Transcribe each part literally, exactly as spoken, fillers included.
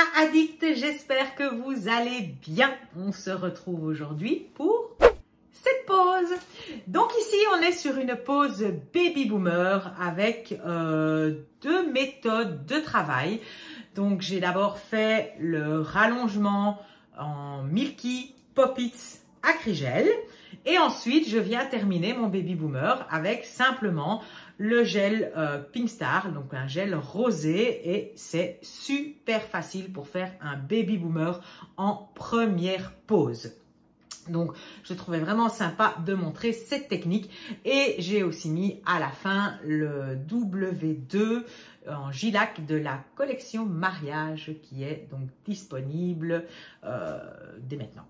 Addict, j'espère que vous allez bien. On se retrouve aujourd'hui pour cette pause. Donc ici, on est sur une pause baby boomer avec euh, deux méthodes de travail. Donc j'ai d'abord fait le rallongement en Milky Pop-Its Acrygel et ensuite je viens terminer mon baby boomer avec simplement le gel euh, Pink Star, donc un gel rosé, et c'est super facile pour faire un baby boomer en première pause. Donc, je trouvais vraiment sympa de montrer cette technique et j'ai aussi mis à la fin le W deux en J-Lac de la collection mariage qui est donc disponible euh, dès maintenant.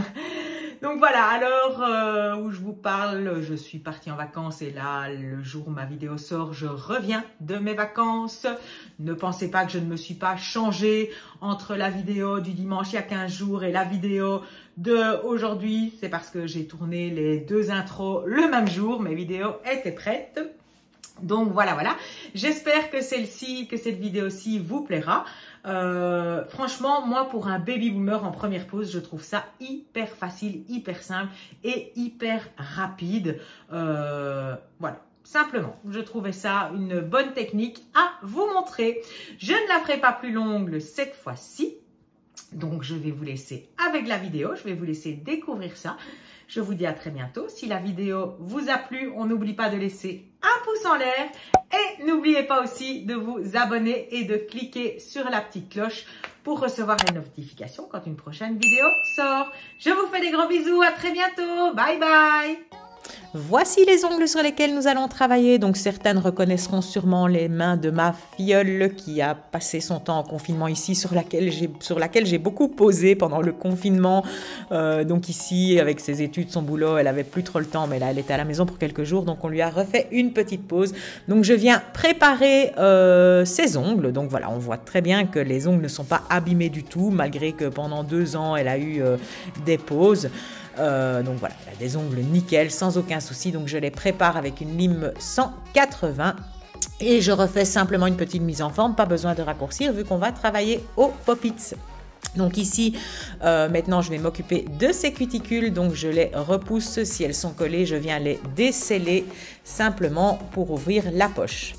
Donc voilà, alors euh, où je vous parle, je suis partie en vacances et là, le jour où ma vidéo sort, je reviens de mes vacances. Ne pensez pas que je ne me suis pas changée entre la vidéo du dimanche il y a quinze jours et la vidéo de aujourd'hui. C'est parce que j'ai tourné les deux intros le même jour, mes vidéos étaient prêtes. Donc voilà, voilà. J'espère que celle-ci, que cette vidéo-ci vous plaira. Euh, franchement, moi, pour un baby boomer en première pause, je trouve ça hyper facile, hyper simple et hyper rapide. Euh, voilà. Simplement, je trouvais ça une bonne technique à vous montrer. Je ne la ferai pas plus longue cette fois-ci. Donc, je vais vous laisser avec la vidéo. Je vais vous laisser découvrir ça. Je vous dis à très bientôt. Si la vidéo vous a plu, on n'oublie pas de laisser un pouce en l'air. Et n'oubliez pas aussi de vous abonner et de cliquer sur la petite cloche pour recevoir les notifications quand une prochaine vidéo sort. Je vous fais des gros bisous. À très bientôt. Bye bye. Voici les ongles sur lesquels nous allons travailler. Donc certaines reconnaîtront sûrement les mains de ma filleule qui a passé son temps en confinement ici, sur laquelle j'ai sur laquelle j'ai beaucoup posé pendant le confinement. Euh, donc ici, avec ses études, son boulot, elle avait plus trop le temps, mais là elle était à la maison pour quelques jours, donc on lui a refait une petite pause. Donc je viens préparer euh, ses ongles. Donc voilà, on voit très bien que les ongles ne sont pas abîmés du tout, malgré que pendant deux ans elle a eu euh, des pauses. Euh, donc voilà, elle a des ongles nickel, sans aucun souci. Donc je les prépare avec une lime cent quatre-vingts et je refais simplement une petite mise en forme, pas besoin de raccourcir vu qu'on va travailler au Pop-Its. Donc ici, euh, maintenant je vais m'occuper de ces cuticules, donc je les repousse. Si elles sont collées, je viens les desceller simplement pour ouvrir la poche.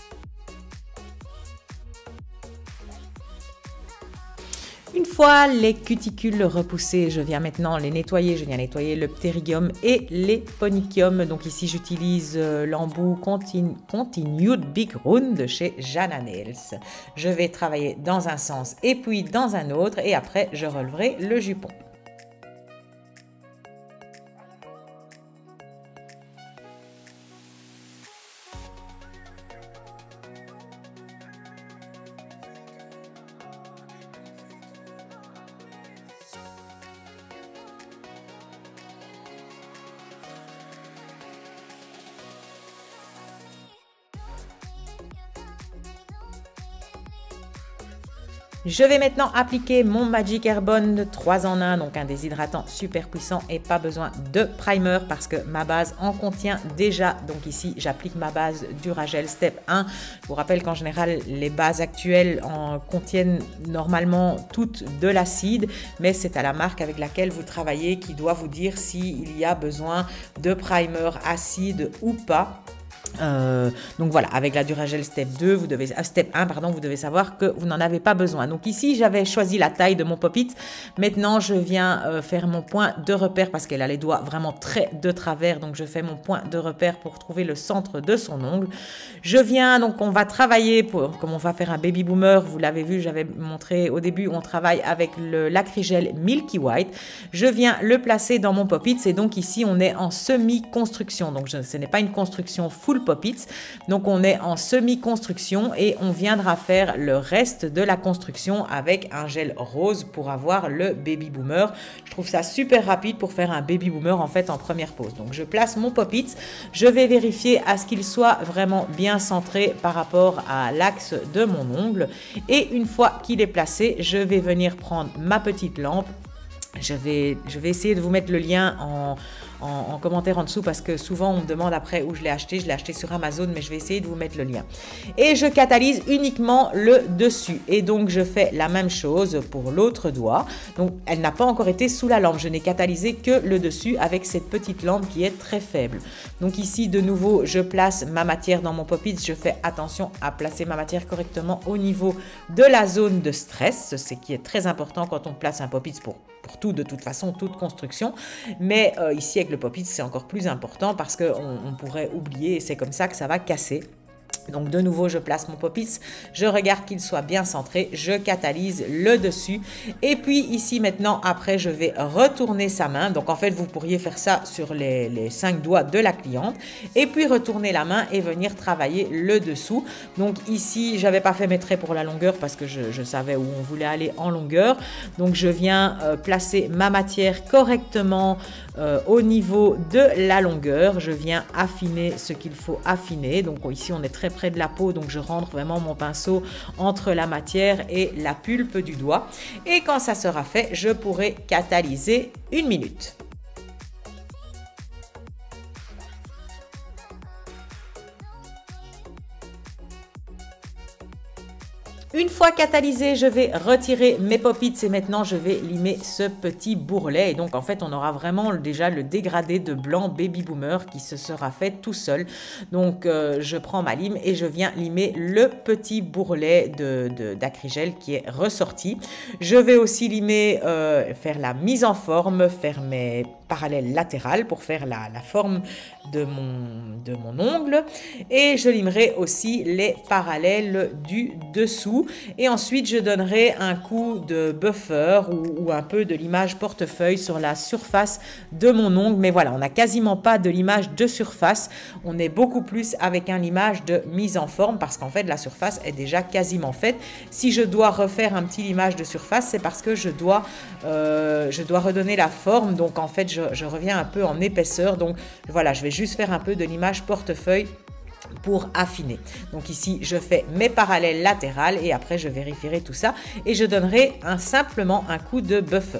Une fois les cuticules repoussées, je viens maintenant les nettoyer. Je viens nettoyer le ptérygium et les ponychium. Donc ici, j'utilise l'embout Continued Big Round de chez Jana Nails. Je vais travailler dans un sens et puis dans un autre. Et après, je releverai le jupon. Je vais maintenant appliquer mon Magic Airbond trois en un, donc un déshydratant super puissant et pas besoin de primer parce que ma base en contient déjà. Donc ici, j'applique ma base Duragel Step un. Je vous rappelle qu'en général, les bases actuelles en contiennent normalement toutes de l'acide, mais c'est à la marque avec laquelle vous travaillez qui doit vous dire s'il y a besoin de primer acide ou pas. Euh, donc voilà, avec la Duragel Step deux, vous devez, euh, Step un, pardon, vous devez savoir que vous n'en avez pas besoin. Donc ici, j'avais choisi la taille de mon Pop-It. Maintenant, je viens euh, faire mon point de repère parce qu'elle a les doigts vraiment très de travers. Donc je fais mon point de repère pour trouver le centre de son ongle. Je viens, donc on va travailler, pour, comme on va faire un baby boomer, vous l'avez vu, j'avais montré au début, on travaille avec l'acrygel Milky White. Je viens le placer dans mon Pop-It. Et donc ici, on est en semi-construction. Donc je, ce n'est pas une construction full Pop-Its. Donc on est en semi-construction et on viendra faire le reste de la construction avec un gel rose pour avoir le baby boomer. Je trouve ça super rapide pour faire un baby boomer en fait en première pause. Donc je place mon Pop-Its, je vais vérifier à ce qu'il soit vraiment bien centré par rapport à l'axe de mon ongle et une fois qu'il est placé, je vais venir prendre ma petite lampe. Je vais, je vais essayer de vous mettre le lien en, en, en commentaire en dessous parce que souvent on me demande après où je l'ai acheté. Je l'ai acheté sur Amazon, mais je vais essayer de vous mettre le lien. Et je catalyse uniquement le dessus. Et donc je fais la même chose pour l'autre doigt. Donc elle n'a pas encore été sous la lampe. Je n'ai catalysé que le dessus avec cette petite lampe qui est très faible. Donc ici de nouveau je place ma matière dans mon pop-it. Je fais attention à placer ma matière correctement au niveau de la zone de stress. C'est ce qui est très important quand on place un pop-it pour, pour tout, de toute façon, toute construction. Mais euh, ici avec le pop-it c'est encore plus important parce qu'on on pourrait oublier et c'est comme ça que ça va casser. Donc de nouveau je place mon pop-it, je regarde qu'il soit bien centré, je catalyse le dessus et puis ici maintenant après je vais retourner sa main. Donc en fait vous pourriez faire ça sur les, les cinq doigts de la cliente et puis retourner la main et venir travailler le dessous. Donc ici j'avais pas fait mes traits pour la longueur parce que je, je savais où on voulait aller en longueur. Donc je viens euh, placer ma matière correctement euh, au niveau de la longueur. Je viens affiner ce qu'il faut affiner. Donc ici on est très près de la peau, donc je rentre vraiment mon pinceau entre la matière et la pulpe du doigt. Et quand ça sera fait, je pourrai catalyser une minute. Une fois catalysé, je vais retirer mes pop-its et maintenant je vais limer ce petit bourrelet. Et donc en fait, on aura vraiment déjà le dégradé de blanc Baby Boomer qui se sera fait tout seul. Donc euh, je prends ma lime et je viens limer le petit bourrelet de, de, d'acrygel qui est ressorti. Je vais aussi limer, euh, faire la mise en forme, faire mes parallèles latérales pour faire la, la forme de mon, de mon ongle. Et je limerai aussi les parallèles du dessous. Et ensuite, je donnerai un coup de buffer ou, ou un peu de limage portefeuille sur la surface de mon ongle. Mais voilà, on n'a quasiment pas de limage de surface. On est beaucoup plus avec un limage de mise en forme parce qu'en fait, la surface est déjà quasiment faite. Si je dois refaire un petit limage de surface, c'est parce que je dois, euh, je dois redonner la forme. Donc, en fait, je, je reviens un peu en épaisseur. Donc, voilà, je vais juste faire un peu de limage portefeuille pour affiner. Donc ici, je fais mes parallèles latérales et après, je vérifierai tout ça et je donnerai un, simplement un coup de buffer.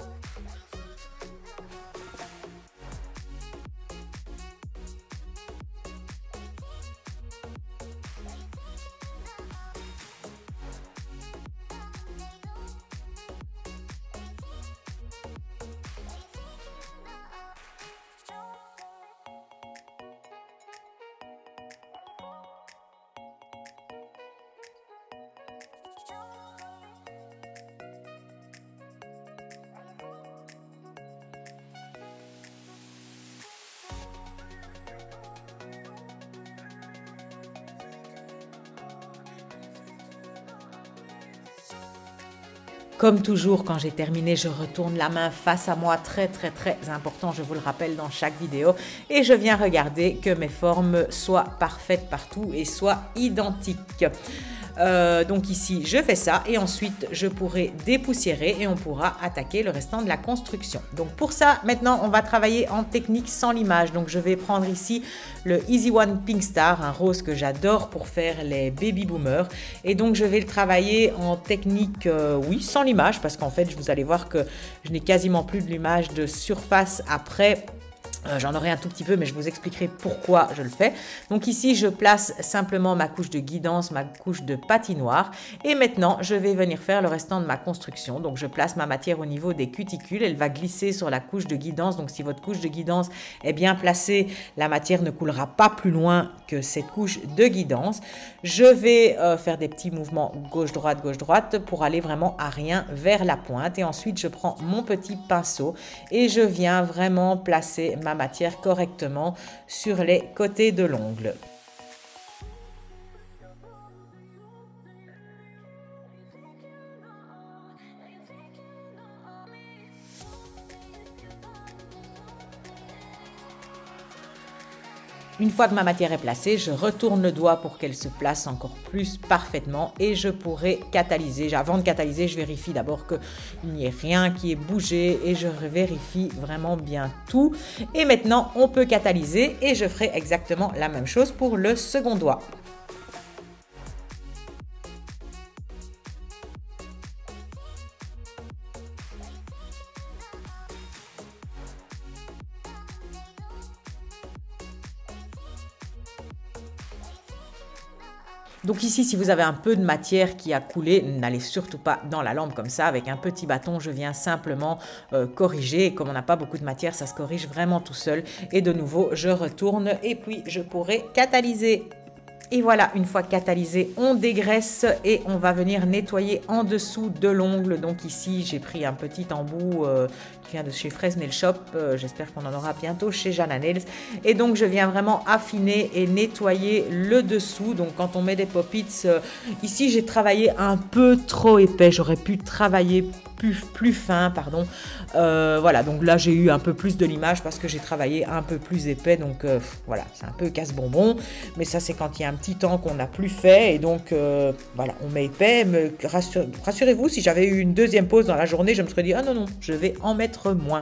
Comme toujours, quand j'ai terminé, je retourne la main face à moi, très très très important, je vous le rappelle dans chaque vidéo, et je viens regarder que mes formes soient parfaites partout et soient identiques. Euh, donc ici, je fais ça et ensuite, je pourrai dépoussiérer et on pourra attaquer le restant de la construction. Donc pour ça, maintenant, on va travailler en technique sans limage. Donc je vais prendre ici le Easy One Pink Star, un rose que j'adore pour faire les Baby Boomers. Et donc je vais le travailler en technique, euh, oui, sans limage parce qu'en fait, vous allez voir que je n'ai quasiment plus de limage de surface après. Euh, J'en aurai un tout petit peu, mais je vous expliquerai pourquoi je le fais. Donc ici, je place simplement ma couche de guidance, ma couche de patinoire. Et maintenant, je vais venir faire le restant de ma construction. Donc, je place ma matière au niveau des cuticules. Elle va glisser sur la couche de guidance. Donc, si votre couche de guidance est bien placée, la matière ne coulera pas plus loin que cette couche de guidance. Je vais euh, faire des petits mouvements gauche-droite, gauche-droite pour aller vraiment à rien vers la pointe. Et ensuite, je prends mon petit pinceau et je viens vraiment placer ma matière correctement sur les côtés de l'ongle. Une fois que ma matière est placée, je retourne le doigt pour qu'elle se place encore plus parfaitement et je pourrai catalyser. Avant de catalyser, je vérifie d'abord qu'il n'y ait rien qui ait bougé et je vérifie vraiment bien tout. Et maintenant, on peut catalyser et je ferai exactement la même chose pour le second doigt. Donc ici, si vous avez un peu de matière qui a coulé, n'allez surtout pas dans la lampe comme ça. Avec un petit bâton, je viens simplement euh, corriger. Et comme on n'a pas beaucoup de matière, ça se corrige vraiment tout seul. Et de nouveau, je retourne et puis je pourrai catalyser. Et voilà, une fois catalysé, on dégraisse et on va venir nettoyer en dessous de l'ongle. Donc ici, j'ai pris un petit embout euh, qui vient de chez Fresnel Shop. Euh, J'espère qu'on en aura bientôt chez Jana Nails. Et donc, je viens vraiment affiner et nettoyer le dessous. Donc, quand on met des pop-its, euh, ici, j'ai travaillé un peu trop épais. J'aurais pu travailler plus, plus fin, pardon. Euh, voilà, donc là, j'ai eu un peu plus de l'image parce que j'ai travaillé un peu plus épais. Donc, euh, voilà, c'est un peu casse-bonbon. Mais ça, c'est quand il y a un petit temps qu'on n'a plus fait. Et donc, euh, voilà, on met épais. Mais rassure, rassurez-vous, si j'avais eu une deuxième pause dans la journée, je me serais dit, ah non, non, je vais en mettre moins.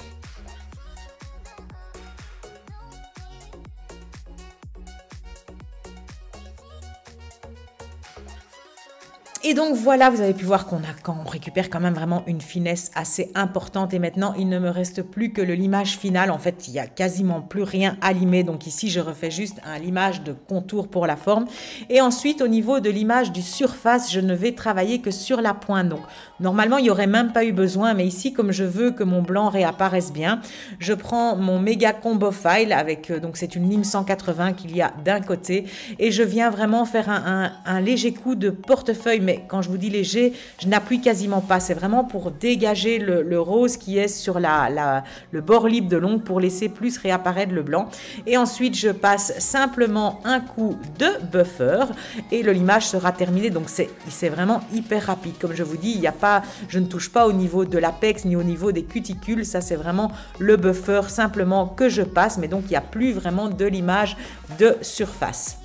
Et donc voilà, vous avez pu voir qu'on a, quand on récupère quand même vraiment une finesse assez importante. Et maintenant, il ne me reste plus que le limage final. En fait, il n'y a quasiment plus rien à limer. Donc ici, je refais juste un limage de contour pour la forme. Et ensuite, au niveau de l'image du surface, je ne vais travailler que sur la pointe. Donc normalement, il n'y aurait même pas eu besoin. Mais ici, comme je veux que mon blanc réapparaisse bien, je prends mon méga combo file avec, donc c'est une lime cent quatre-vingts qu'il y a d'un côté. Et je viens vraiment faire un, un, un léger coup de portefeuille. Mais quand je vous dis léger, je n'appuie quasiment pas. C'est vraiment pour dégager le, le rose qui est sur la, la, le bord libre de l'ongle pour laisser plus réapparaître le blanc. Et ensuite, je passe simplement un coup de buffer et le limage sera terminé. Donc, c'est vraiment hyper rapide. Comme je vous dis, il y a pas, je ne touche pas au niveau de l'apex ni au niveau des cuticules. Ça, c'est vraiment le buffer simplement que je passe. Mais donc, il n'y a plus vraiment de limage de surface.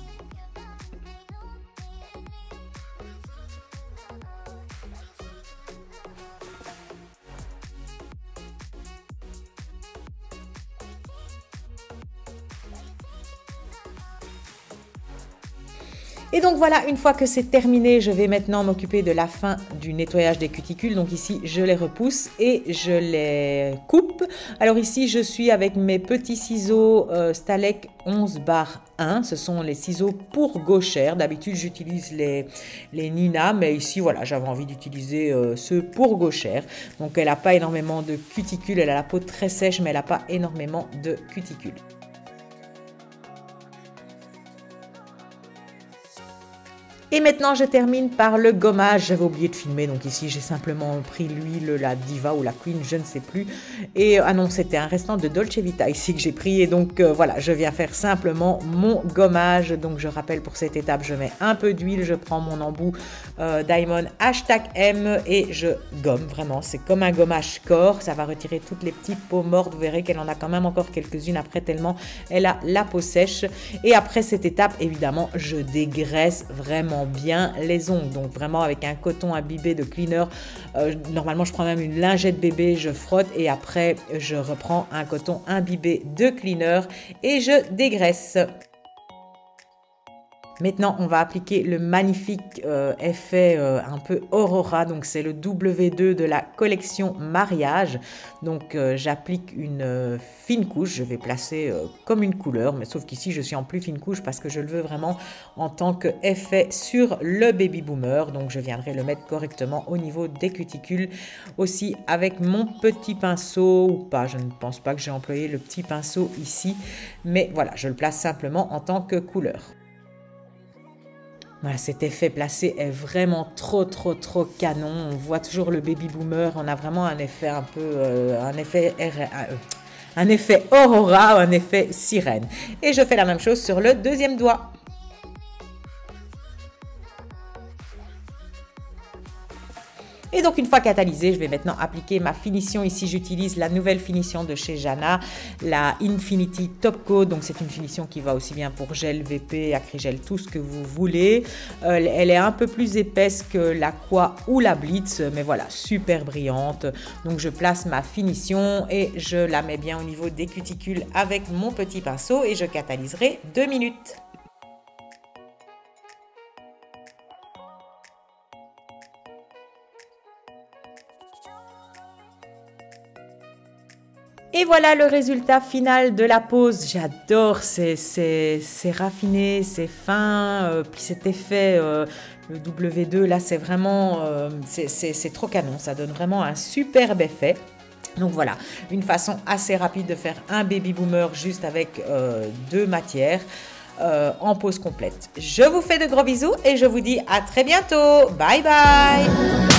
Et donc voilà, une fois que c'est terminé, je vais maintenant m'occuper de la fin du nettoyage des cuticules. Donc ici, je les repousse et je les coupe. Alors ici, je suis avec mes petits ciseaux euh, Stalec onze barre un. Ce sont les ciseaux pour gauchère. D'habitude, j'utilise les, les Nina, mais ici, voilà, j'avais envie d'utiliser euh, ceux pour gauchère. Donc elle n'a pas énormément de cuticules. Elle a la peau très sèche, mais elle n'a pas énormément de cuticules. Et maintenant, je termine par le gommage. J'avais oublié de filmer, donc ici, j'ai simplement pris l'huile, la Diva ou la Queen, je ne sais plus. Et ah non, c'était un restant de Dolce Vita ici que j'ai pris. Et donc, euh, voilà, je viens faire simplement mon gommage. Donc, je rappelle pour cette étape, je mets un peu d'huile, je prends mon embout euh, Diamond hashtag M et je gomme. Vraiment, c'est comme un gommage corps. Ça va retirer toutes les petites peaux mortes. Vous verrez qu'elle en a quand même encore quelques-unes après, tellement elle a la peau sèche. Et après cette étape, évidemment, je dégraisse vraiment bien les ongles, donc vraiment avec un coton imbibé de cleaner. Euh, normalement, je prends même une lingette bébé, je frotte et après, je reprends un coton imbibé de cleaner et je dégraisse. Maintenant, on va appliquer le magnifique euh, effet euh, un peu Aurora. Donc, c'est le W deux de la collection Mariage. Donc, euh, j'applique une euh, fine couche. Je vais placer euh, comme une couleur. Mais sauf qu'ici, je suis en plus fine couche parce que je le veux vraiment en tant qu'effet sur le baby boomer. Donc, je viendrai le mettre correctement au niveau des cuticules. Aussi, avec mon petit pinceau ou pas. Je ne pense pas que j'ai employé le petit pinceau ici. Mais voilà, je le place simplement en tant que couleur. Voilà, cet effet placé est vraiment trop, trop, trop canon. On voit toujours le baby boomer. On a vraiment un effet un peu, euh, un effet, un effet aurora, un effet sirène. Et je fais la même chose sur le deuxième doigt. Et donc, une fois catalysé, je vais maintenant appliquer ma finition. Ici, j'utilise la nouvelle finition de chez Jana, la Infinity Top Coat. Donc, c'est une finition qui va aussi bien pour gel, V P, acrygel, tout ce que vous voulez. Euh, elle est un peu plus épaisse que l'Aqua ou la Blitz, mais voilà, super brillante. Donc, je place ma finition et je la mets bien au niveau des cuticules avec mon petit pinceau et je catalyserai deux minutes. Et voilà le résultat final de la pose. J'adore, c'est raffiné, c'est fin, euh, puis cet effet, euh, le W deux, là c'est vraiment, euh, c'est trop canon, ça donne vraiment un superbe effet. Donc voilà, une façon assez rapide de faire un baby boomer juste avec euh, deux matières euh, en pose complète. Je vous fais de gros bisous et je vous dis à très bientôt. Bye bye.